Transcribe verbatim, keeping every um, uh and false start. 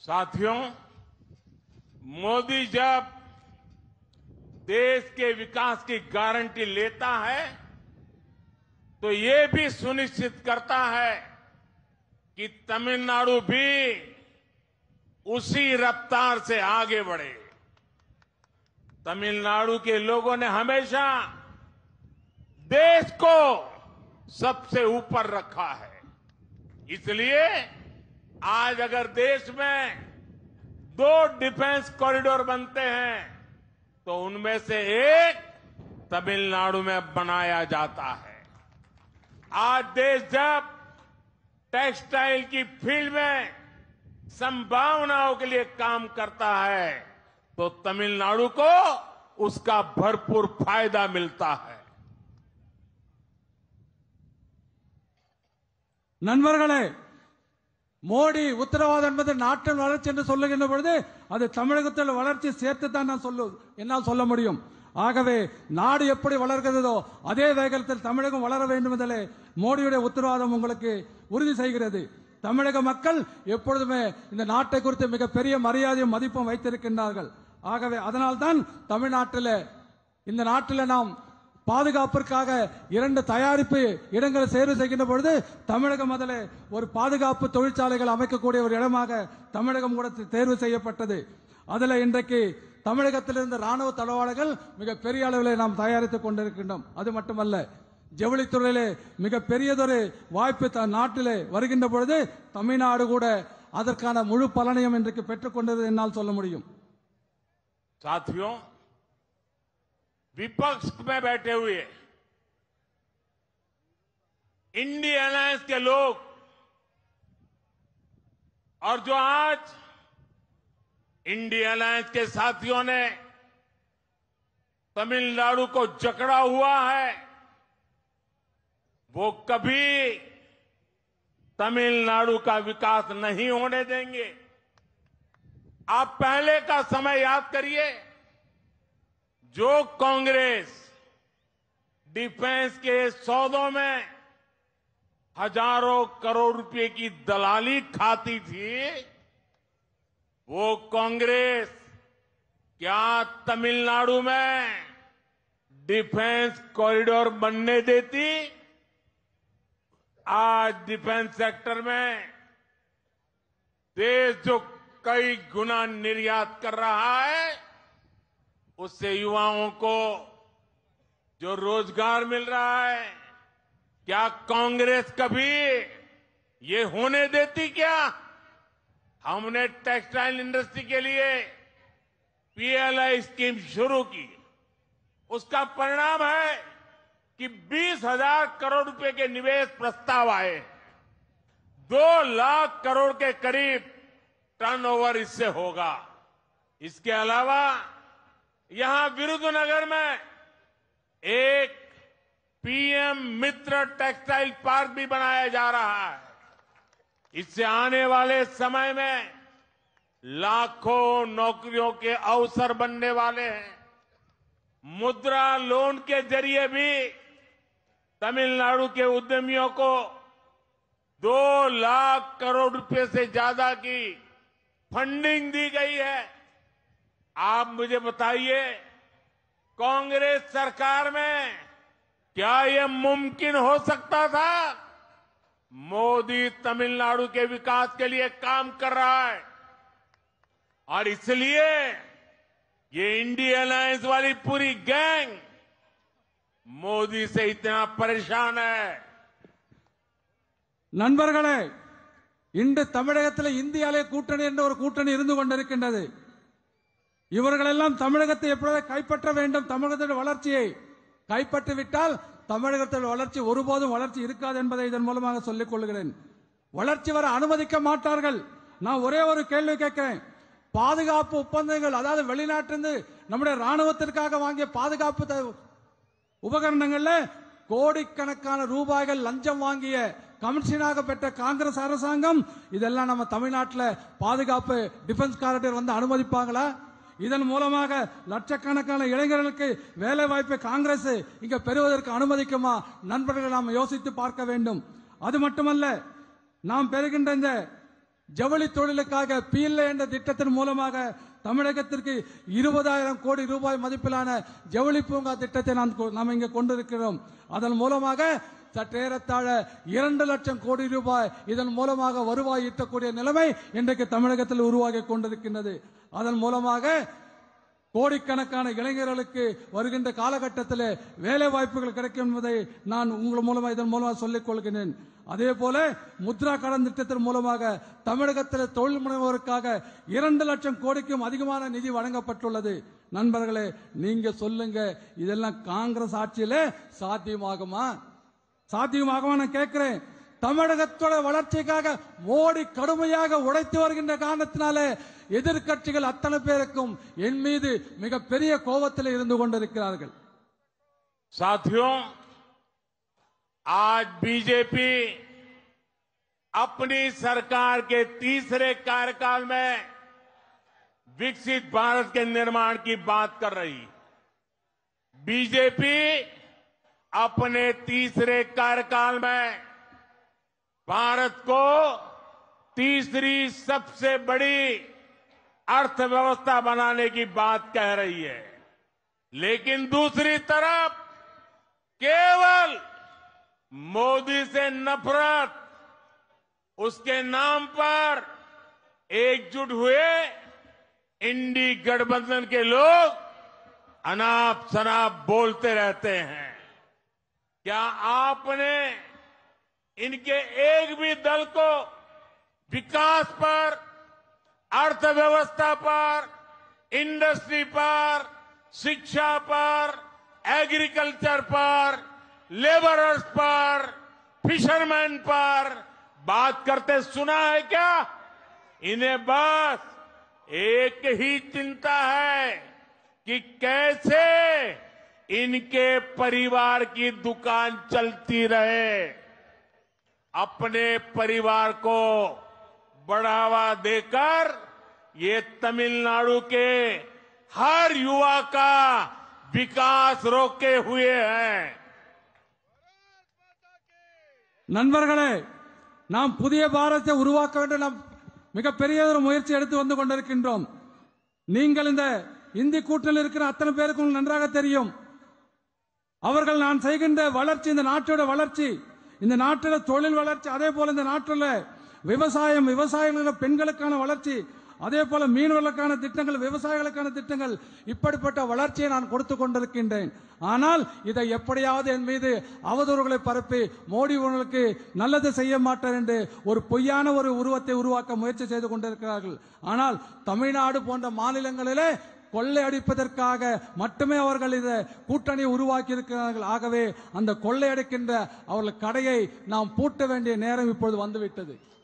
साथियों, मोदी जब देश के विकास की गारंटी लेता है तो ये भी सुनिश्चित करता है कि तमिलनाडु भी उसी रफ्तार से आगे बढ़े। तमिलनाडु के लोगों ने हमेशा देश को सबसे ऊपर रखा है। इसलिए आज अगर देश में दो डिफेंस कॉरिडोर बनते हैं तो उनमें से एक तमिलनाडु में बनाया जाता है। आज देश जब टेक्सटाइल की फील्ड में संभावनाओं के लिए काम करता है तो तमिलनाडु को उसका भरपूर फायदा मिलता है। நண்பர்களே, மோடி உத்தரவாதம் என்பது நாட்டின் வளர்ச்சி என்று சொல்லுகின்ற பொழுது அது தமிழகத்தில் வளர்ச்சி சேர்த்து தான் நான் சொல்ல என்னால் சொல்ல முடியும். ஆகவே நாடு எப்படி வளர்கிறதோ அதே வேகத்தில் தமிழகம் வளர வேண்டும் என்பதிலே மோடியுடைய உத்தரவாதம் உங்களுக்கு உறுதி செய்கிறது. தமிழக மக்கள் எப்பொழுதுமே இந்த நாட்டை குறித்து மிகப்பெரிய மரியாதையும் மதிப்பும் வைத்திருக்கின்றார்கள். ஆகவே அதனால்தான் தமிழ்நாட்டில் இந்த நாட்டில் நாம் பாதுகாப்பிற்காக இரண்டு தயாரிப்பு இடங்களை தேர்வு செய்கின்ற பொழுது தமிழகம் அதில் ஒரு பாதுகாப்பு தொழிற்சாலைகள் அமைக்கக்கூடிய ஒரு இடமாக தமிழகம் கூட தேர்வு செய்யப்பட்டது. அதில் இன்றைக்கு தமிழகத்தில் இருந்த ராணுவ தளவாடங்கள் மிக பெரிய அளவில் நாம் தயாரித்துக் கொண்டிருக்கின்றோம். அது மட்டுமல்ல, ஜவுளித்துறையிலே மிக பெரியதொரு வாய்ப்பு நாட்டிலே வருகின்ற பொழுது தமிழ்நாடு கூட அதற்கான முழு பலனையும் இன்றைக்கு பெற்றுக் கொண்டது என்னால் சொல்ல முடியும். साथियों, विपक्ष में बैठे हुए इंडिया अलायंस के लोग और जो आज इंडिया अलायंस के साथियों ने तमिलनाडु को जकड़ा हुआ है, वो कभी तमिलनाडु का विकास नहीं होने देंगे। आप पहले का समय याद करिए, जो कांग्रेस डिफेंस के सौदों में हजारों करोड़ रुपए की दलाली खाती थी, वो कांग्रेस क्या तमिलनाडु में डिफेंस कॉरिडोर बनने देती? आज डिफेंस सेक्टर में देश जो कई गुना निर्यात कर रहा है, उससे युवाओं को जो रोजगार मिल रहा है, क्या कांग्रेस कभी ये होने देती? क्या हमने टेक्सटाइल इंडस्ट्री के लिए पीएलआई स्कीम शुरू की, उसका परिणाम है कि बीस हजार करोड़ रुपए के निवेश प्रस्ताव आए, दो लाख करोड़ के करीब टर्नओवर इससे होगा। इसके अलावा यहां विरुद्धनगर में एक पीएम मित्र टेक्सटाइल पार्क भी बनाया जा रहा है। इससे आने वाले समय में लाखों नौकरियों के अवसर बनने वाले हैं। मुद्रा लोन के जरिए भी तमिलनाडु के उद्यमियों को दो लाख करोड़ रुपए से ज्यादा की फंडिंग दी गई है। आप मुझे बताइए, कांग्रेस सरकार में क्या यह मुमकिन हो सकता था? मोदी तमिलनाडु के विकास के लिए काम कर रहा है और इसलिए ये इंडिया अलायंस वाली पूरी गैंग मोदी से इतना परेशान है। நண்பர்களே, இன்று தமிழகத்தில் இந்தியாவிலே கூட்டணி என்ற ஒரு கூட்டணி இருந்து கொண்டிருக்கின்றது. இவர்களெல்லாம் தமிழகத்தை எப்பொழுது கைப்பற்ற வேண்டும், தமிழகத்தின் வளர்ச்சியை கைப்பற்றிவிட்டால் தமிழகத்தில் வளர்ச்சி ஒருபோதும் வளர்ச்சி இருக்காது என்பதை இதன் மூலமாக சொல்லிக் கொள்கிறேன். வளர்ச்சி வர அனுமதிக்க மாட்டார்கள். நான் ஒரே ஒரு கேள்வி கேட்கிறேன். பாதுகாப்பு ஒப்பந்தங்கள், அதாவது வெளிநாட்டிலிருந்து நம்முடைய ராணுவத்திற்காக வாங்கிய பாதுகாப்பு உபகரணங்கள்ல கோடிக்கணக்கான ரூபாய்கள் லஞ்சம் வாங்கிய கமிஷனாக பெற்ற காங்கிரஸ் அரசாங்கம் இதெல்லாம் நம்ம தமிழ்நாட்டில் பாதுகாப்பு டிஃபென்ஸ் காரிடர் வந்து அனுமதிப்பாங்களா? இதன் மூலமாக லட்சக்கணக்கான இளைஞர்களுக்கு வேலை வாய்ப்பை காங்கிரஸ் இங்க பெறுவதற்கு அனுமதிக்குமா? நண்பர்கள் நாம் யோசித்து பார்க்க வேண்டும். அது மட்டுமல்ல, நாம் பெறுகின்ற இந்த ஜவுளி தொழிலுக்காக பீல்ல என்ற திட்டத்தின் மூலமாக தமிழகத்திற்கு இருபதாயிரம் கோடி ரூபாய் மதிப்பிலான ஜவுளி பூங்கா திட்டத்தை நாம் இங்கே கொண்டிருக்கிறோம். அதன் மூலமாக சற்றேறத்தாழ இரண்டு லட்சம் கோடி ரூபாய் இதன் மூலமாக வருவாய் ஈட்டக்கூடிய நிலைமை இன்றைக்கு தமிழகத்தில் உருவாகி கொண்டிருக்கின்றது. அதன் மூலமாக கோடிக்கணக்கான இளைஞர்களுக்கு வருகின்ற காலகட்டத்தில் வேலை வாய்ப்புகள் கிடைக்கும் என்பதை நான் உங்கள் மூலமாக இதன் மூலமாக சொல்லிக் கொள்கிறேன். அதே போல முத்ரா கடன் திட்டத்தின் மூலமாக தமிழகத்தில் தொழில் முனைவோருக்காக இரண்டு லட்சம் கோடிக்கும் அதிகமான நிதி வழங்கப்பட்டுள்ளது. நண்பர்களே, நீங்க சொல்லுங்க, இதெல்லாம் காங்கிரஸ் ஆட்சியில சாத்தியமாகுமா? சாத்தியமாகுமா நான் கேட்கிறேன். தமிழகத்தோட வளர்ச்சிக்காக மோடி கடுமையாக உழைத்து வருகின்ற காரணத்தினாலே எதிர்கட்சிகள் அத்தனை பேருக்கும் என் மீது மிகப்பெரிய கோபத்தில் இருந்து கொண்டிருக்கிறார்கள். साथियों, आज बीजेपी अपनी सरकार के तीसरे कार्यकाल में विकसित भारत के निर्माण की बात कर रही। बीजेपी अपने तीसरे कार्यकाल में भारत को तीसरी सबसे बड़ी अर्थव्यवस्था बनाने की बात कह रही है, लेकिन दूसरी तरफ केवल मोदी से नफरत, उसके नाम पर एकजुट हुए इंडी गठबंधन के लोग अनाप शनाप बोलते रहते हैं। क्या आपने इनके एक भी दल को विकास पर, अर्थव्यवस्था पर, इंडस्ट्री पर, शिक्षा पर, एग्रीकल्चर पर, लेबरर्स पर, फिशरमैन पर बात करते सुना है क्या? इन्हें बस एक ही चिंता है कि कैसे इनके परिवार की दुकान चलती रहे, अपने परिवार को बढ़ावा देकर ये तमिलनाडु के हर युवा का विकास रोके हुए हैं। நண்பர்களே, நாம் புதிய பாரதத்தை உருவாக்க வேண்டும். நாம் மிகப்பெரிய ஒரு முயற்சி எடுத்து வந்து கொண்டிருக்கின்றோம். நீங்கள் இந்த இந்தி கூட்டணியில் இருக்கிற அத்தனை பேருக்கும் நன்றாக தெரியும். அவர்கள் நான் செய்கின்ற வளர்ச்சி, இந்த நாட்டோட வளர்ச்சி, இந்த நாட்டில் தொழில் வளர்ச்சி, அதே போல இந்த நாட்டில் விவசாயம், விவசாயிகள் பெண்களுக்கான வளர்ச்சி, அதே போல மீனவர்களுக்கான திட்டங்கள், விவசாயிகளுக்கான திட்டங்கள், இப்படிப்பட்ட வளர்ச்சியை நான் கொடுத்து கொண்டிருக்கின்றேன். ஆனால் இதை எப்படியாவது என் மீது அவதூறுகளை பரப்பி மோடி உங்களுக்கு நல்லது செய்ய மாட்டார் என்று ஒரு பொய்யான ஒரு உருவத்தை உருவாக்க முயற்சி செய்து கொண்டிருக்கிறார்கள். ஆனால் தமிழ்நாடு போன்ற மாநிலங்களிலே கொள்ளையடிப்பதற்காக மட்டுமே அவர்கள் இதை கூட்டணி உருவாக்கி இருக்கிறார்கள். ஆகவே அந்த கொள்ளையடிக்கின்ற அவர்கள் கடையை நாம் பூட்ட வேண்டிய நேரம் இப்பொழுது வந்துவிட்டது.